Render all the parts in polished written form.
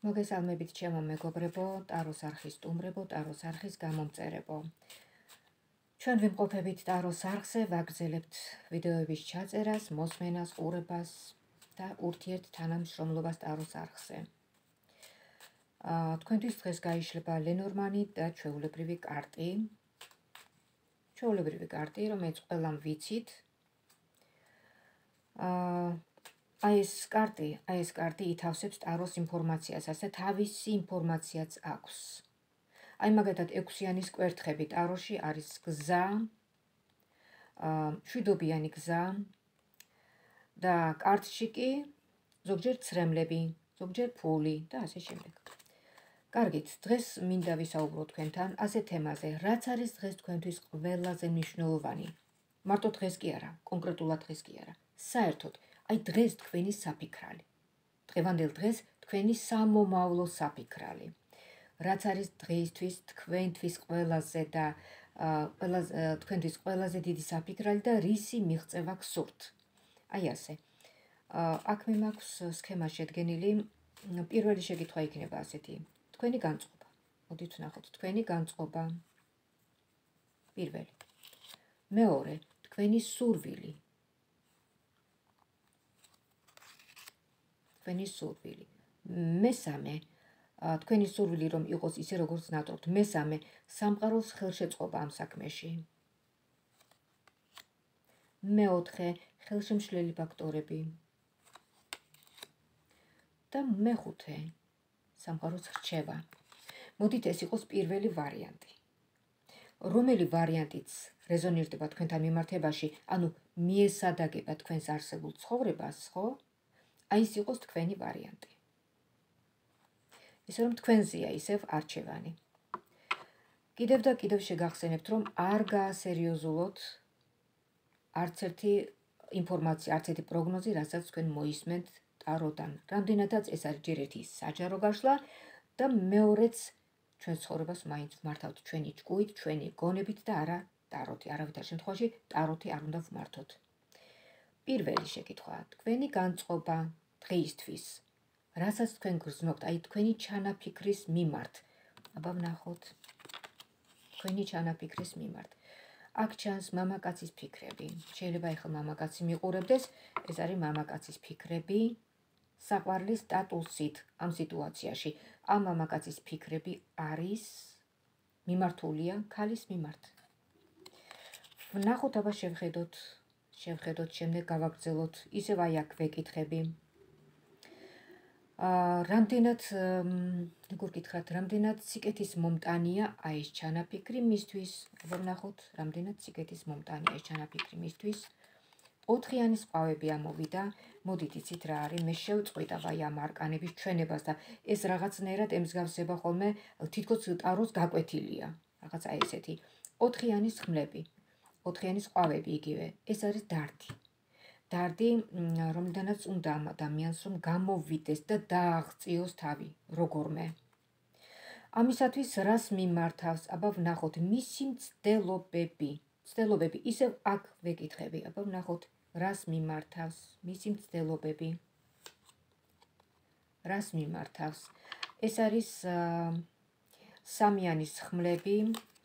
მოგესალმებით ჩემო მეგობრებო, ტაროს არხის სტუმრებო, ტაროს არხის გამომწერებო. ჩვენ ვიმყოფებით ტაროს არხზე, ვაგრძელებთ ვიდეოების ჩაწერას, მოსმენას, ყურებას და ურთიერთ თანამშრომლობას ტაროს არხზე. თქვენთვის დღეს გაიშლება ლენორმანი და ჩვეულებრივი კარტი. ჩვეულებრივი კარტი, რომელიც ყველამ ვიცით. აი ეს კარტი ითავსებს ტაროს ინფორმაციას, ასე თავისი ინფორმაციაც აქვს. აი მაგათად 6-იანის კვერთხები ტაროში არის გზა, შვიდობიანი გზა და კარტში კი ზოგჯერ ცრემლები, ზოგჯერ ფული და ასე შემდეგ. კარგით, დღეს მინდა ვისაუბრო თქვენთან ასე თემაზე, რაც არის დღეს თქვენთვის ყველაზე მნიშვნელოვანი. მარტო დღეს კი არა, კონკრეტულად დღეს კი არა. საერთოდ, აი დღეს თქვენი საფიქრალი. დღევანდელ დღეს თქვენი სამომავლო საფიქრალი. რაც არის დღეისთვის თქვენთვის ყველაზე და თქვენთვის ყველაზე დიდი საფიქრალი და რისი მიღწევა გსურთ. აი ასე. აქ მე მაქვს სქემა შედგენილი. პირველი შეკითხვა იქნება ასეთი. თქვენი განწყობა. მოდით ვნახოთ თქვენი განწყობა. პირველი. მეორე, თქვენი სურვილი. თქვენი სურვილი. მესამე, თქვენი სურვილი რომ იყოს ისე როგორც ნატრობთ. მესამე, სამყაროს ხელშეწყობა ამ საქმეში. მეოთხე, ხელშემშლელი ფაქტორები. და მეხუთე, სამყაროს რჩევა. მოდით ეს იყოს პირველი ვარიანტი. რომელი ვარიანტიც რეზონირდება თქვენთან მიმართებაში, ანუ მიესადაგება თქვენს არსებულ ცხოვრებას, ხო? აი ეს იყოს თქვენი ვარიანტი. ისე რომ თქვენზეა ისევ არჩევანი. კიდევ და კიდევ შეგახსენებთ, რომ არ გაასერიოზულოთ არც ერთი ინფორმაცია, არც ერთი პროგნოზი, რასაც თქვენ მოისმენთ ტაროდან. რამდენადაც ეს არის ჯერ ერთი საჯარო გაშლა და მეორეც ჩვენ ცხოვრებას მაინც ვმართავთ ჩვენი ჭკუით, ჩვენი გონებით და არა ტაროთი. არავითარ შემთხვევაში ტაროთი არ უნდა ვმართოთ. პირველი შეკითხვა, თქვენი განწყობა დღეისთვის. რასაც თქვენ გრძნობთ, აი თქვენი ჩანაფიქრის მიმართ. აბა ვნახოთ. თქვენი ჩანაფიქრის მიმართ. აქ ჩანს მამაკაცის ფიქრები. შეიძლება ახლა მამაკაცი მიყურებდეს, ეს არის მამაკაცის ფიქრები. საყვარლის სტატუსით ამ სიტუაციაში. ამ მამაკაცის ფიქრები არის მიმართულია ქალის მიმართ. ვნახოთ, აბა შევხედოთ, შემდეგ გავაგრძელოთ, ისევ აი აქ ვეკითხები. რამდენად სიკეთის მომტანია აი ეს ჩანაფიქრი მისთვის. აბა ვნახოთ, რამდენად სიკეთის მომტანია ეს ჩანაფიქრი მისთვის. 4-იანის ყვავები ამოვიდა. მოდით იცით რა არის, მე შევწყვიტ აი ამ არკანების ჩვენებას და ეს რაღაცნაირად ემსგავსება ხოლმე თითქოს ტაროს გაკვეთილია. რაღაცა ესეთი. 4-იანის ხმლები, 4-იანის ყვავები იგივე. ეს არის დარდი. დარდი, რომლიდანაც უნდა ამ ადამიანს რომ გამოვიდეს და დააღწიოს თავი, როგორმე. ამისათვის რას მიმართავს? აბა ვნახოთ, მისი მცდელობები. მცდელობები, ისევ აქ ვეკითხები. აბა ვნახოთ, რას მიმართავს მისი მცდელობები. რას მიმართავს? ეს არის 3-იანის ხმლები.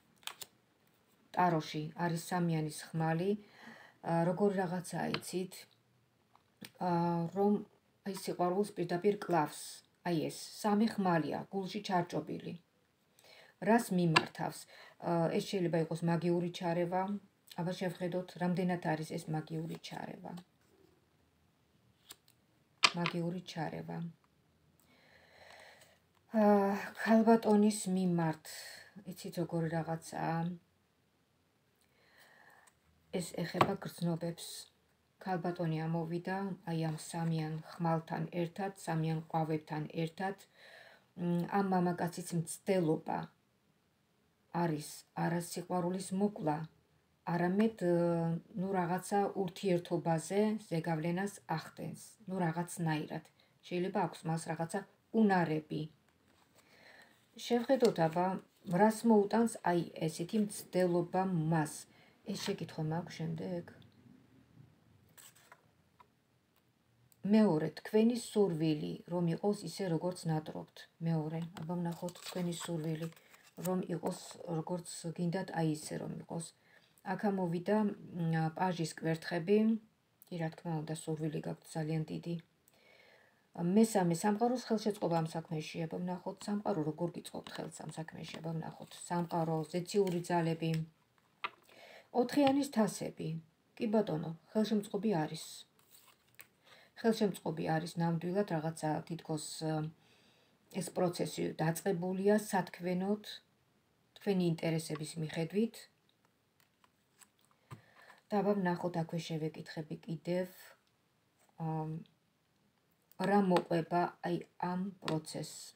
ტაროში არის 3-იანის ხმალი. როგორი რაღაცაა იცით, რომ აი სიყვარულს პირდაპირ კლავს. აი ეს 3 ხმალია, გულში ჩარჭობილი. რას მიმართავს? ეს შეიძლება იყოს მაგიური ჩარევა. აბა შევხედოთ, რამდენად არის ეს მაგიური ჩარევა. მაგიური ჩარევა. ქალბატონის მიმართ, იცით როგორი რაღაცაა. ეს ეხება გრძნობებს. ქალბატონი ამოვიდა, აი ამ 3-იან ხმალთან ერთად, 3-იან ყვავებთან ერთად. ამ მამაკაცის მცდელობა არის არა სიყვარულის მოკლა, არამედ რაღაცა ურთიერთობაზე ზეგავლენას ახდენს. რაღაცნაირად. შეიძლება აქვს მას რაღაცა უნარები. შევხედოთ, აბა რას მოუტანს აი ესეთი მცდელობა მას. ეს შეკითხვა მაქვს შემდეგ. მეორე, თქვენი სურვილი, რომ იყოს ისე, როგორც ნატრობთ. მეორე, აბა ვნახოთ თქვენი სურვილი, რომ იყოს, როგორც გინდათ, აი ისე რომ იყოს. აქ ამოვიდა პაჟის კვერთხები, კი რა თქმა უნდა, სურვილი გაქვთ ძალიან დიდი. მესამე, სამყაროს ხელშეწყობა ამ საქმეში, აბა ვნახოთ, სამყარო როგორ გიწყობთ ხელს ამ საქმეში, აბა ვნახოთ. სამყარო, ზეციური ძალები. ოთხიანის თასები. კი ბატონო, ხელშემწყობი არის. ხელშემწყობი არის ნამდვილად რაღაცა თითქოს ეს პროცესი დაწყებულია სათქმენოდ თქვენი ინტერესების მიხედვით. და აბა ვნახოთ აქვე შევეკითხები კიდევ რა მოყვება აი ამ პროცესს.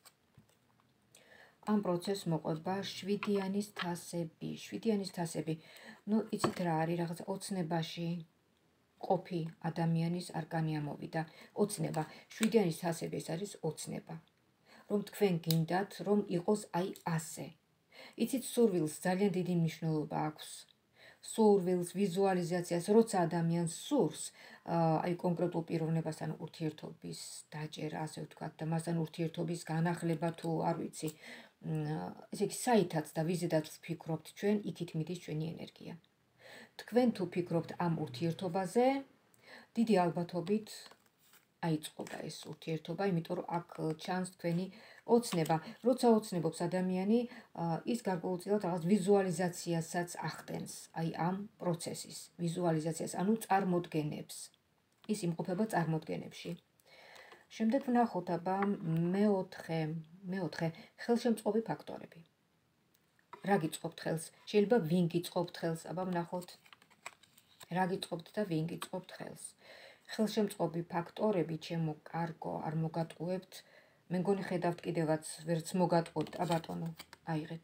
ამ პროცესს მოყვება 7-იანის თასები. 7-იანის თასები. ნუ იცით რა არის, რაღაცა ოცნებაში ყოფი ადამიანის არკანი ამოვიდა. ოცნება. 7-იანის თასები ეს არის ოცნება. რომ თქვენ გინდათ, რომ იყოს აი ასე. იცით, სურვილს ძალიან დიდი მნიშვნელობა აქვს. სურვილს, ვიზუალიზაციას, როცა ადამიანს სურს, აი კონკრეტულ პიროვნებასთან ურთიერთობის დაჭერა, ასე ვთქვათ, და მასთან ურთიერთობის განახლება თუ არ ვიცი, ესე იგი, საითაც და ვიზედაც ვფიქრობთ ჩვენ, იქით მიდის ჩვენი ენერგია. თქვენ თუ ფიქრობთ ამ ურთიერთობაზე, დიდი ალბათობით აიწყობა ეს ურთიერთობა, იმიტომ რომ აქ ჩანს თქვენი ოცნება. როცა ოცნებობს ადამიანი, ის გარკვეულწილად რაღაც ვიზუალიზაციასაც ახდენს, აი ამ პროცესის ვიზუალიზაციას, ანუ წარმოდგენებს. ის იმყოფება წარმოდგენებში. შემდეგ ვნახოთ აბა მეოთხე ხელშემწყობი ფაქტორები. რა გიწყობთ ხელს? შეიძლება ვინ გიწყობთ ხელს? აბა ვნახოთ. რა გიწყობთ და ვინ გიწყობთ ხელს? ხელშემწყობი ფაქტორები, ჩემო კარგო, არ მოგატყუებთ. მე მგონი ხედავთ კიდევაც ვერც მოგატყუებთ, აბატონო, აიღეთ.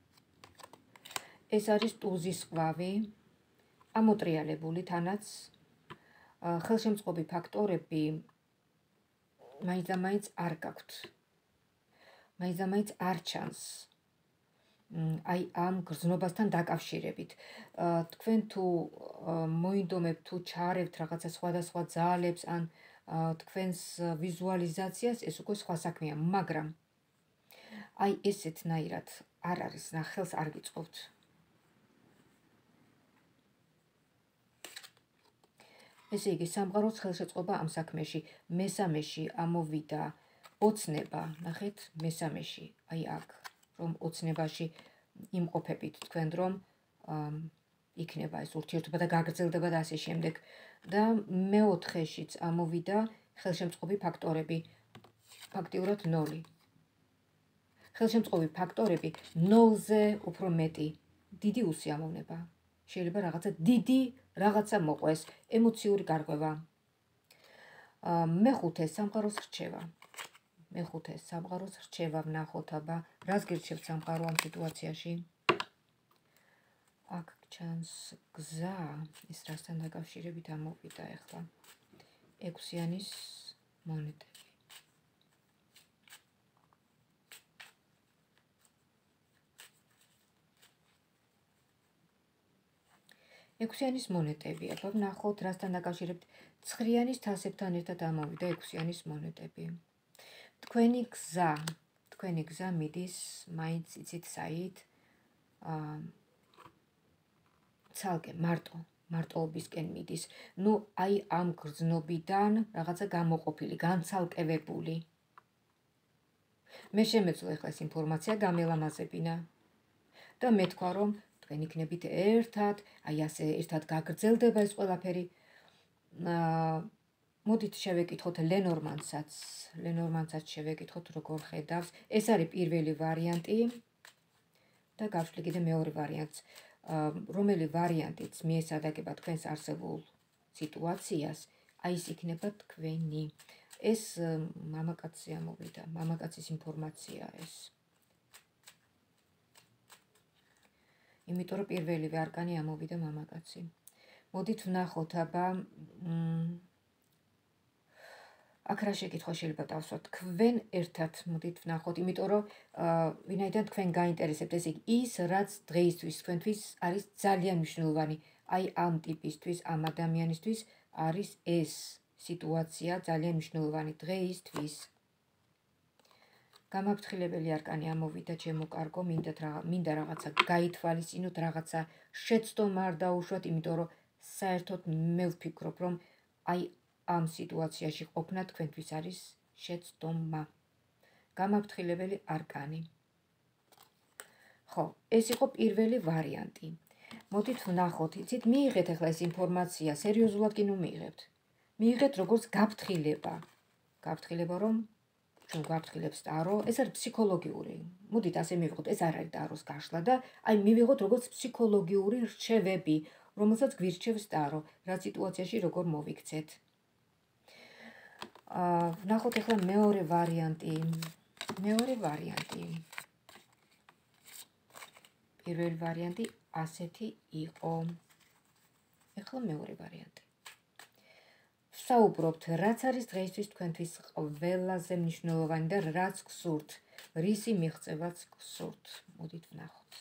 ეს არის ტუზის ყვავი, ამოტრიალებული თანაც. ხელშემწყობი ფაქტორები მაინც არ გაქვთ. მაინც არ ჩანს. აი ამ გრძნობასთან დაკავშირებით. თქვენ თუ მოინდომებთ, თუ ჩაარევთ რაღაცა სხვადასხვა ძალებს ან თქვენს ვიზუალიზაციას, ეს უკვე სხვა საქმეა, მაგრამ აი ესეთნაირად არ არის, ხელს არ გიწყობთ. ესე იგი, სამყაროს ხელშეწყობა ამ საქმეში. მესამეში ამოვიდა ოცნება, ნახეთ, მესამეში, აი აქ, რომ ოცნებაში იმყოფებით თქვენ, რომ იქნება ეს ურთიერთობა და გაგრძელდება და ასე შემდეგ. და მეოთხეშიც ამოვიდა ხელშემწყობი ფაქტორები, ფაქტიურად 0. ხელშემწყობი ფაქტორები 0-ზე უფრო მეტი, დიდი უსიამოვნება. შეიძლება რაღაცა დიდი რაღაცა მოყვეს, ემოციური გარღვევა. მეხუთე სამყაროს რჩევა. მეხუთე სამყაროს რჩევა ვნახოთ აბა, რას გირჩევთ სამყარო ამ სიტუაციაში? აქ ჩანს გზა, ის რასთან დაკავშირებით ამოვიდა ახლა. 6-იანის მონეტები. 6-იანის მონეტები, აბა ვნახოთ, რასთან დაკავშირებით. 9-იანის თასებთან ერთად ამოვიდა 6-იანის მონეტები. თქვენი გზა მიდის, მაინც იცით საით, ცალკე მარტოობისკენ მიდის. ნუ აი ამ გრძნობიდან რაღაცა გამოყოფილი, განცალკევებული. მე შემეძლო ახლა ეს ინფორმაცია გამელამაზებინა და მე თქვა, რომ თქვენ იქნებით ერთად, აი ასე ერთად გაგრძელდება ეს ყველაფერი. მოდით შევეკითხოთ ლენორმანსაც შევეკითხოთ, როგორ ხედავს. ეს არის პირველი ვარიანტი და გავშლი კიდე მეორე ვარიანტს. რომელი ვარიანტიც მიესადაგება თქვენს არსებულ სიტუაციას, აი ეს იქნება თქვენი. ეს მამაკაცი ამოვიდა, მამაკაცის ინფორმაცია ეს. იმიტომ რომ პირველივე არკანი ამოვიდა მამაკაცი. მოდით ვნახოთ აბა აქ რა შეკითხვა შეიძლება დავსვათ? თქვენ ერთად მოდით ვნახოთ, იმიტომ რომ ვინაიდან თქვენ გაინტერესებთ, ესე იგი ის რაც დღეისთვის თქვენთვის არის ძალიან მნიშვნელოვანი, აი ამ ტიპისთვის, ამ ადამიანისთვის არის ეს სიტუაცია ძალიან მნიშვნელოვანი დღეისთვის. გამაფრთხილებელი არკანი ამოვიდა ჩემო კარგო, მინდა რაღაცა გაითვალისწინოთ, რაღაცა შეცდომა არ დაუშვათ, იმიტომ რომ საერთოდ მე ვფიქრობ, რომ აი ამ სიტუაციაში ყოფნა თქვენთვის არის შეცდომა. გამაფრთხილებელი არკანი. ხო, ეს იყო პირველი ვარიანტი. მოდით ვნახოთ, იცით, მიიღეთ ახლა ეს ინფორმაცია, სერიოზულად კი ნუ მიიღებთ. მიიღეთ როგორც გაფრთხილება. გაფრთხილება, რომ ჩვენ გვაფრთხილებს ტარო, ეს არის ფსიქოლოგიური. მოდით ასე მივიღოთ, ეს არ არის ტაროს გაშლა და აი მივიღოთ როგორც ფსიქოლოგიური რჩევები, რომელსაც გვირჩევს ტარო, რა სიტუაციაში როგორ მოვიქცეთ. ვნახოთ ახლა მეორე ვარიანტი. პირველი ვარიანტი ასეთი იყო. ახლა მეორე ვარიანტი. ვსაუბრობთ, რაც არის დღეისთვის თქვენთვის ყველაზე მნიშვნელოვანი და რაც გსურთ, რისი მიღწევაც გსურთ. მოდით ვნახოთ.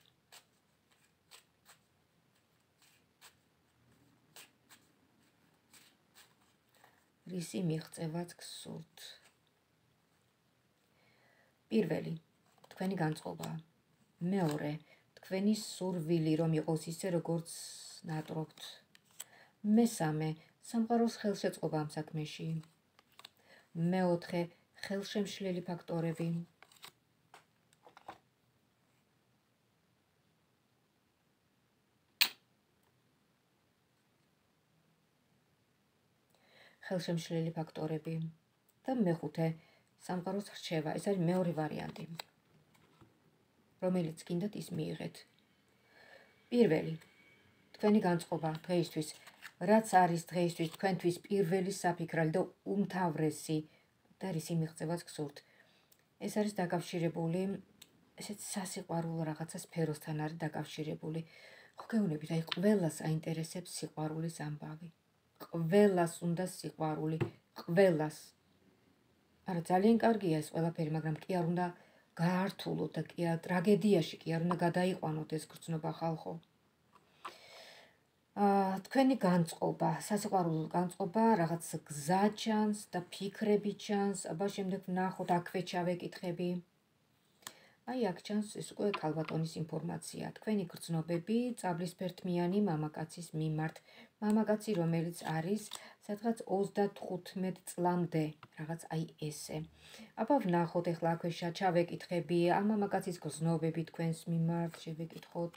რისი მიღწევაც გსურთ. პირველი, თქვენი განწყობა. მეორე, თქვენი სურვილი, რომ იყოს ისე, როგორც ნატრობთ. მესამე, სამყაროს ხელშეწყობა ამ საქმეში. მეოთხე, ხელშემშლელი ფაქტორები. ხელშემშლელი ფაქტორები და მეხუთე, სამყაროს რჩევა. ეს არის მეორე ვარიანტი, რომელიც გინდათ ის მიიღეთ. პირველი, თქვენი განწყობა დღეისთვის, რაც არის დღეისთვის თქვენთვის პირველი საფიქრალი და უმთავრესი და რისი მიღწევაც გსურთ. ეს არის დაკავშირებული, ესეც სასიყვარულო რაღაცა სფეროსთან არის დაკავშირებული. ხო გეუბნებით, აი ყველას აინტერესებს სიყვარულის ამბავი. ყველას უნდა სიყვარული, ყველას. არა, ძალიან კარგია ეს ყველაფერი, მაგრამ კი არ უნდა გაართულოთ და კი არ ტრაგედიაში კი არ უნდა გადაიყვანოთ ეს გრძნობა ხალხო. თქვენი განწყობა, სასიყვარულო განწყობა, რაღაც გზა ჩანს და ფიქრები ჩანს, აბა შემდეგ ვნახოთ, აქვე ჩავეკითხები. აი აქ ჩანს ეს უკვე ქალბატონის ინფორმაცია. თქვენი გრძნობები წაბლისფერთმიანი მამაკაცის მიმართ. მამაკაცი, რომელიც არის სადღაც 35 წლამდე, რაღაც აი ესე. აბა ვნახოთ, ახლა აქვე ჩავეკითხები, ამ მამაკაცის გრძნობები თქვენს მიმართ, შევეკითხოთ.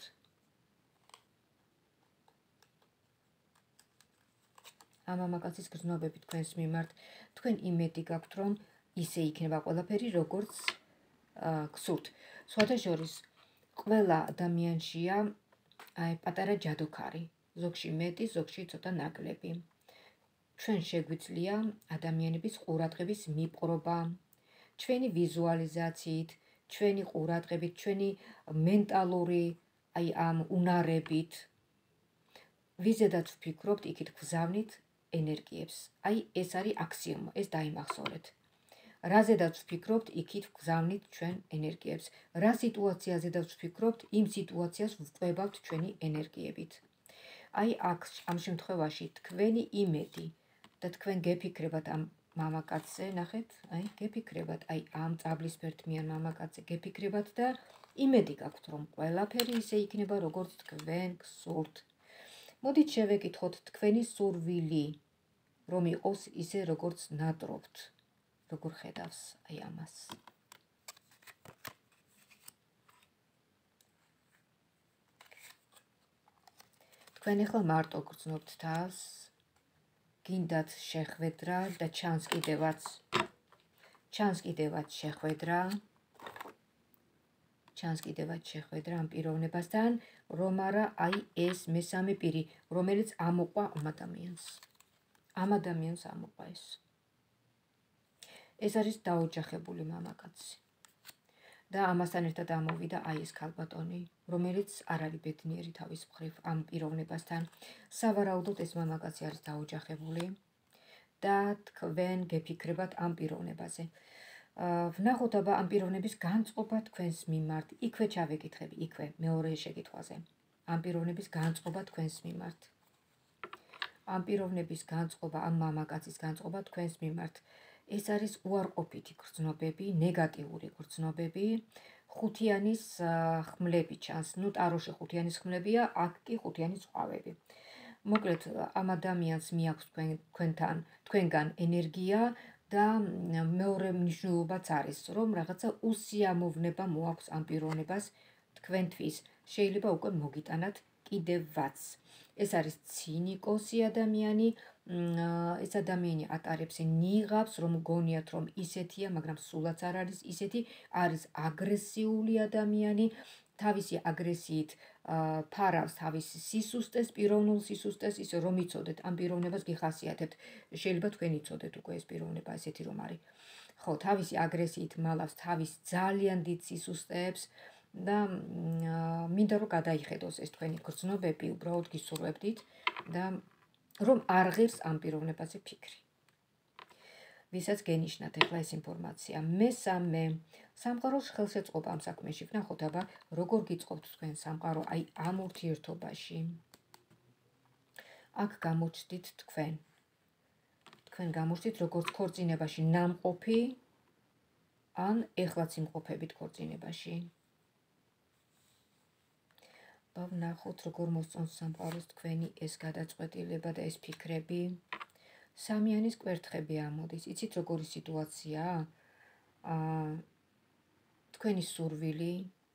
ამ მამაკაცის გრძნობები თქვენს მიმართ, თქვენ იმედი გაქვთ, რომ ისე იქნება ყველაფერი, როგორც გსურთ. სხვათა შორის, ყველა ადამიანშია აი პატარა ჯადოქარი, ზოგში მეტი, ზოგში ცოტა ნაკლები. ჩვენ შეგვიძლია ადამიანების ყურადღების მიპყრობა, ჩვენი ვიზუალიზაციით, ჩვენი ყურადღებით, ჩვენი მენტალური აი ამ უნარებით. ვიზედაც ვფიქრობთ, იქით გვგზავნით ენერგიებს. აი ეს არის აქსიომა, ეს დაიმახსოვრეთ. რაზედაც ვფიქრობთ, იქით ვგზავნით ჩვენ ენერგიებს. რა სიტუაციაზედაც ვფიქრობთ, იმ სიტუაციას ვყვებავთ ჩვენი ენერგიებით. აი აქ ამ შემთხვევაში თქვენი იმედი და თქვენ გეფიქრებათ ამ მამაკაცზე, ნახეთ, აი გეფიქრებათ აი ამ წაბლისფერთმიან მამაკაცზე გეფიქრებათ და იმედი გაქვთ, რომ ყველაფერი ისე იქნება, როგორც თქვენ გსურთ. მოდით შევეკითხოთ თქვენი სურვილი, რომ იყოს ისე, როგორც ნატრობთ. როგორ ხედავს აი ამას. თქვენ ახლა მარტო გრძნობთ თავს, გინდათ შეხვედრა და ჩანს კიდევაც შეხვედრა ამ პიროვნებასთან, რომ არა აი ეს მესამე პირი, რომელიც ამოყვა ამ ადამიანს ამოყვა ეს. ეს არის დაოჯახებული მამაკაცი. და ამასთან ერთად ამოვიდა აი ეს ქალბატონი, რომელიც არ არის ბედნიერი თავის მხრივ ამ პიროვნებასთან. სავარაუდოდ ეს მამაკაცი არის დაოჯახებული და თქვენ გეფიქრებათ ამ პიროვნებაზე. ვნახოთ აბა ამ პიროვნების განწყობა თქვენს მიმართ. იქვე ჩავეკითხები, იქვე მეორე შეკითხვაზე. ამ პიროვნების განწყობა თქვენს მიმართ. ამ პიროვნების განწყობა, ამ მამაკაცის განწყობა თქვენს მიმართ. ეს არის უარყოფითი გრძნობები, ნეგატიური გრძნობები, ხუთიანის ხმლები ჩანს. ნუ ტაროში ხუთიანის ხმლებია, აქ კი ხუთიანის ყვავები. მოკლედ, ამ ადამიანს მიაქვს თქვენგან ენერგია და მეორე მნიშვნელობაც არის, რომ რაღაცა უსიამოვნება მოაქვს ამ პიროვნებას თქვენთვის. შეიძლება უკვე მოგიტანათ კიდევაც. ეს არის ცინიკოსი ადამიანი, ეს ადამიანი ატარებს ნიღაბს, რომ გონიათ, რომ ისეთია, მაგრამ სულაც არ არის ისეთი, არის აგრესიული ადამიანი, თავისი აგრესიით ფარავს თავის სისუსტეს, პიროვნულ სისუსტეს, ისე რომ იცოდეთ, ამ პიროვნებას გიხასიათებთ. შეიძლება თქვენ იცოდეთ უკვე ეს პიროვნება ესეთი რომ არის. ხო, თავისი აგრესიით მალავს თავის ძალიან დიდ სისუსტეებს და მინდა რომ გადაიხედოს ეს თქვენი გრძნობები, უბრალოდ გისურვებდით და რომ არ ღირს ამ პიროვნებაზე ფიქრი. ვისაც გენიშნათ ახლა ეს ინფორმაცია. მესამე, სამყაროს ხელშეწყობა ამ საქმეში. ვნახოთ აბა, როგორ გიწყობთ თქვენ სამყარო აი ამ ურთიერთობაში. აქ გამოჩდით თქვენ. თქვენ გამოჩდით როგორც ქორწინებაში ნამყოფი, ან ეხლაც იმყოფებით ქორწინებაში. ვნახოთ, როგორ მოსწონს სამყაროს თქვენი ეს გადაწყვეტილება და ეს ფიქრები. სამიანის კვერთხები ამოდის. იცით როგორი სიტუაციაა? თქვენი სურვილი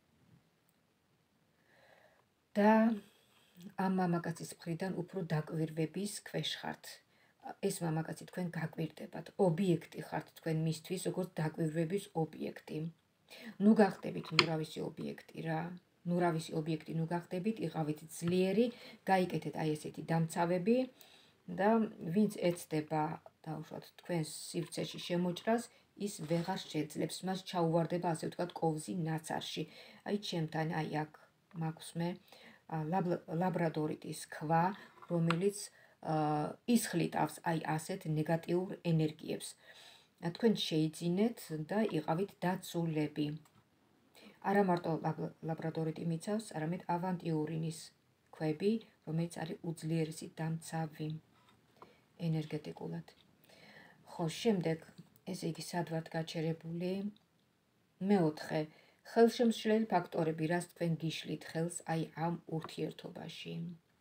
და ამ მამაკაცის მხრიდან უფრო დაკვირვების ქვეშ ხართ. ეს მამაკაცი თქვენ გაკვირდებათ, ობიექტი ხართ თქვენ მისთვის, როგორც დაკვირვების ობიექტი. ნუ გახდებით ნურავისი ობიექტი რა. ნურავისი ობიექტი ნუ გახდებით, იყავით ძლიერი, გაიკეთეთ აი ესეთი დამცავები და ვინც ეცდება დაუშვათ თქვენს სივრცეში შემოჭრას, ის ვეღარ შეძლებს, მას ჩაუვარდება ასე ვთქვათ კოვზი ნაცარში. აი ჩემთან აი აქ მაქვს მე ლაბრადორიტის ქვა, რომელიც ისხლიტავს აი ასეთ ნეგატიურ ენერგიებს. თქვენ შეიძინეთ და იყავით დაცულები. არა მარტო ლაბრადორიტი მიცავს, არამედ ავანტიურინის ქვები, რომელიც არის უძლიერესი დამცავი ენერგეტიკულად. ხო, შემდეგ ესე იგი სად ვართ გაჩერებული? მეოთხე, ხელშემშლელი ფაქტორები, რას თქვენ გიშლით ხელს აი ამ ურთიერთობაში.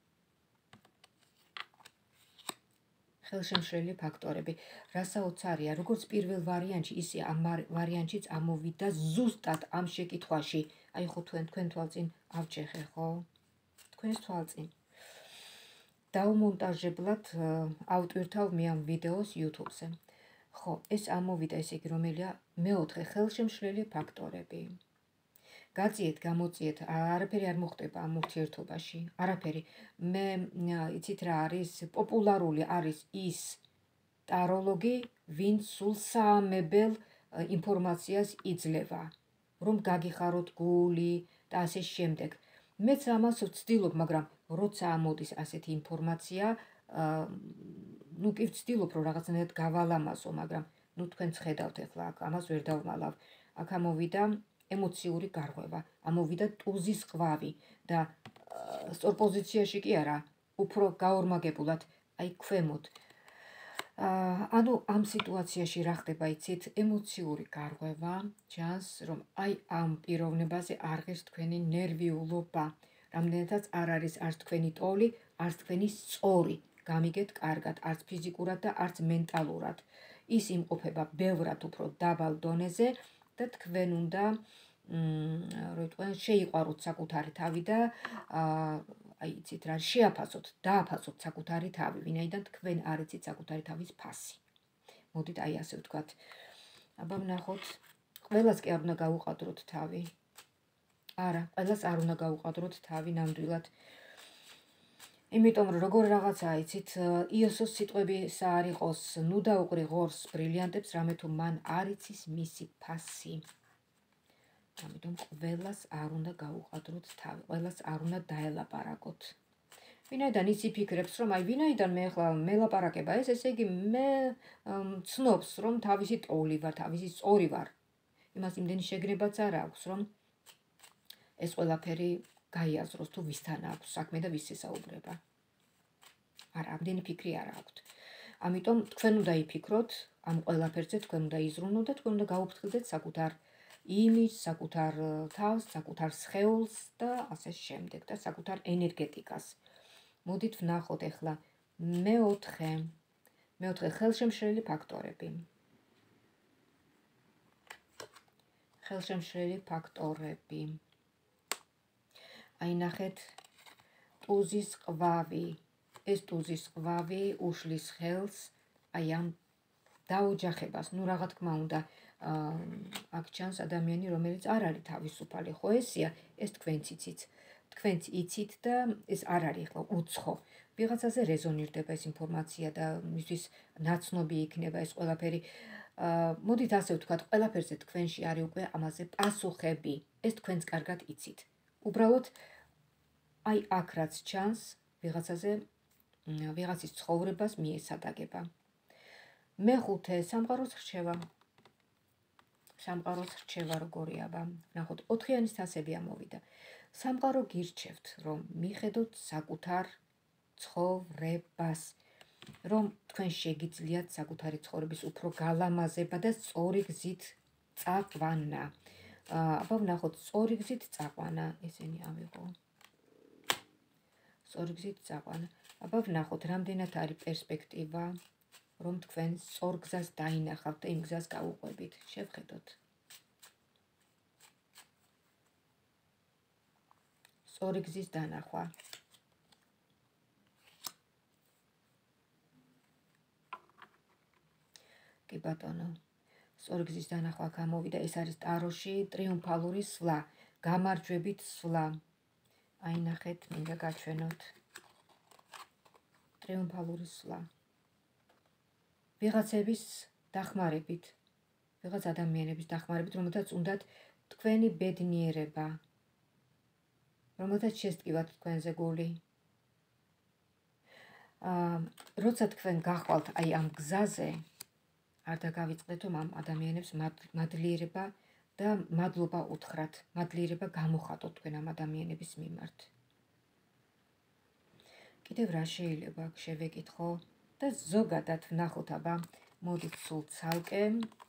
ხელშემშლელი ფაქტორები, რასაც არია, როგორც პირველ ვარიანტში, ისე ამ ვარიანტშიც ამოვიდა ზუსტად ამ შეკითხვაში. აი ხო თქვენ თვალწინ ავჭეხე, ხო? თქვენს თვალწინ. დაუმონტაჟებლად ავტვირთავ მე ამ ვიდეოს YouTube-ზე. ხო, ეს ამოვიდა, ესე იგი, რომელია მეოთხე ხელშემშლელი ფაქტორები. გაწიეთ, გამოწიეთ, არაფერი არ მოხდება ამ ურთიერთობაში, არაფერი. მე იცით რა არის, პოპულარული არის ის ტაროლოგი, ვინც სულ საამებელ ინფორმაციას იძლევა, რომ გაგიხაროთ გული და ასე შემდეგ. მეც ამას ვცდილობ, მაგრამ როცა ამოდის ასეთი ინფორმაცია, ნუ კი ვცდილობ, რომ რაღაცნაირად გავალამაზო, მაგრამ ნუ თქვენც ხედავთ ახლა აქ, ამას ვერ დავმალავ. აქ ამოვიდა ემოციური გარღვევა, ამოვიდა ტუზის ყვავი და სწორ პოზიციაში კი არა, უფრო გაორმაგებულად, აი ქვემოთ. ანუ ამ სიტუაციაში რა ხდება, იცით, ემოციური გარღვევა, ჩანს, რომ აი ამ პიროვნებაზე არ ღირს თქვენი ნერვიულობა, რამდენადაც არ არის არც თქვენი ტოლი, არც თქვენი სწორი, გამიგეთ კარგად, არც ფიზიკურად და არც მენტალურად. ის იმყოფება ბევრად უფრო დაბალ დონეზე და თქვენ უნდა შეიყვაროთ საკუთარი თავი და აი იცით რა, შეაფასოთ, დააფასოთ საკუთარი თავი, ვინაიდან თქვენ არ იცით საკუთარი თავის ფასი. მოდით აი ასე ვთქვათ. აბა ვნახოთ, ყველას კი არ უნდა გაუყადროთ თავი. არა, ყველას არ უნდა გაუყადროთ თავი ნამდვილად. იმიტომ რომ როგორ რაღაცაა, იცით, იოსოს სიტყვების არ იყოს, ნუ დაუყრი ღორს ბრილიანტებს, რამე თუ მან არ იცის მისი ფასი. ამიტომ ყველას არ უნდა გაუყადროთ თავი, ყველას არ უნდა დაელაპარაკოთ. ვინაიდან ის იფიქრებს, რომ აი ვინაიდან მე ახლა მელაპარაკება ეს, ესე იგი მე ცნობს, რომ თავისი ტოლი ვარ, თავისი სწორი ვარ. იმას იმდენი შეგნებაც არ აქვს, რომ ეს ყველაფერი გაიაზროს თუ ვისთან აქვს საქმე და ვის ესაუბრება. არა, ამდენი ფიქრი არ აქვთ. ამიტომ თქვენ უნდა იფიქროთ ამ ყველაფერზე, თქვენ უნდა იზრუნოთ და თქვენ უნდა გაუფრთხილდეთ საკუთარ იმიჯს, საკუთარ თავს, საკუთარ სხეულს და ასე შემდეგ და საკუთარ ენერგეტიკას. მოდით ვნახოთ ახლა მეოთხე ხელშემშლელი ფაქტორები. აი ნახეთ, ტუზის ყვავი. ეს ტუზის ყვავი უშლის ხელს აი ამ დაოჯახებას. ნუ რა თქმა უნდა, აქ ჩანს ადამიანი, რომელიც არ არის თავისუფალი, ხო ესია, ეს თქვენც იცით. თქვენც იცით და ეს არ არის ახლა უცხო. ვიღაცაზე რეზონირდება ეს ინფორმაცია და მისთვის ნაცნობი იქნება ეს ყველაფერი. მოდით ასე ვთქვათ, ყველაფერზე თქვენში არის უკვე ამაზე პასუხები. ეს თქვენც კარგად იცით. უბრალოდ აი აქ რაც ჩანს, ვიღაცის ცხოვრებას მიესადაგება. მეხუთე, სამყაროს რჩევა. სამყაროს რჩევა როგორი აბა? ნახოთ, 4-იანის თასები ამოვიდა. სამყარო გირჩევთ, რომ მიხედოთ საკუთარ ცხოვრებას, რომ თქვენ შეგიძლიათ საკუთარი ცხოვრების უფრო გალამაზება და სწორი გზით წაყვანა. აბა ვნახოთ, სწორი გზით წაყვანა, ესენი ავიღო. სწორი გზით წაყვანა. აბა ვნახოთ, რამდენად არის პერსპექტივა, რომ თქვენ სწორ გზას დაინახავთ და იმ გზას გაუყვებით. შევხედოთ. სწორი გზის დანახვა. კი ბატონო, სწორი გზის დანახვა გამოვიდა, ეს არის ტაროში ტრიუმფალური სვლა, გამარჯვებით სვლა. აი ნახეთ, მინდა გაჩვენოთ. ტრიუმფალური სვლა. ვიღაცების დახმარებით, ვიღაც ადამიანების დახმარებით, რომელთაც უნდათ თქვენი ბედნიერება, რომელთაც შესტკივათ თქვენზე გული. როცა თქვენ გახვალთ აი ამ გზაზე, არ დაგავიწყდეთ, რომ ამ ადამიანებს მადლიერება და მადლობა უთხრათ, მადლიერება გამოხატოთ თქვენ ამ ადამიანების მიმართ. კიდევ რა შეიძლება აქ შევეკითხო და ზოგადად ვნახოთ, აბა მოდით სულ ცალკე.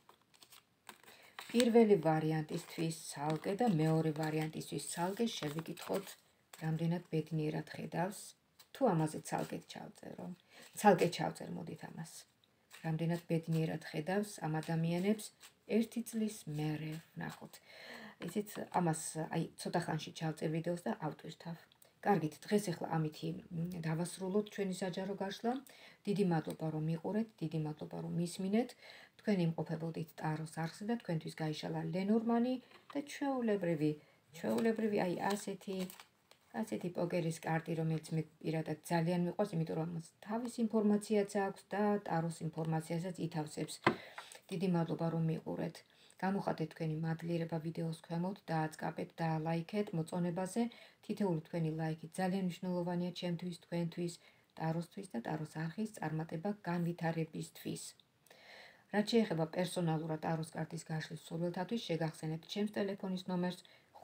პირველი ვარიანტისთვის ცალკე და მეორე ვარიანტისთვის ცალკე შევეკითხოთ, რამდენად ბედნიერად ხედავს, თუ ამაზე ცალკე ჩავწერ, მოდით ამას. რამდენად ბედნიერად ხედავს ამ ადამიანებს 1 წლის მერე, ვნახოთ. იცით, ამას აი ცოტა ხანში ჩავწერ ვიდეოს და ავტვირთავ. კარგით, დღეს ახლა ამითი დავასრულოთ ჩვენი საჯარო გაშლა. დიდი მადლობა რომ მიყურეთ, დიდი მადლობა რომ მისმინეთ. თქვენ იმყოფებოდით ტაროს არხზე და თქვენთვის გაიშალა ლენორმანი და ჩვეულებრივი აი ასეთი პოკერის კარტი, რომელიც მე პირადად ძალიან მიყვარს, იმიტომ რომ თავის ინფორმაციაც აქვს და ტაროს ინფორმაციასაც ითავსებს. დიდი მადლობა რომ მიყურეთ. გამოხატეთ თქვენი მადლიერება ვიდეოს ქვემოთ, დააწყაბეთ, დაალაიქეთ მოწონებაზე. თითეული თქვენი ლაიქი ძალიან მნიშვნელოვანია ჩემთვის, თქვენთვის, ტაროსთვის და ტაროს არხის წარმატება განვითარებისთვის. რაც შეეხება პერსონალურად ტაროს კარტის გაშლის სურვილთათვის, შეგახსენებთ ჩემს ტელეფონის ნომერს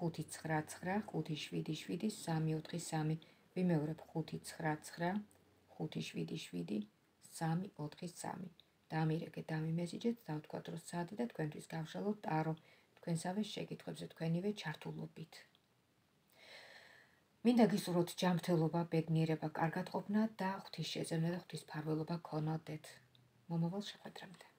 599577343. ვიმეორებ 599577343. დამირეკეთ, დამიმესიჯეთ, დავთქვათ, რომ საათი და თქვენთვის გავშალოთ ტარო, თქვენსავე შეკითხვებზე თქვენივე ჩართულობით. მინდა გისურვოთ ჯანმრთელობა, ბედნიერება, კარგად ყოფნა და ღვთის შეძენა და ღვთის მფარველობა გქონოდეთ. მომავალ შეხვედრამდე.